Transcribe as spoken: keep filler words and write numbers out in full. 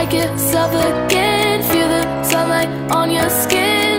like yourself again. Feel the sunlight on your skin.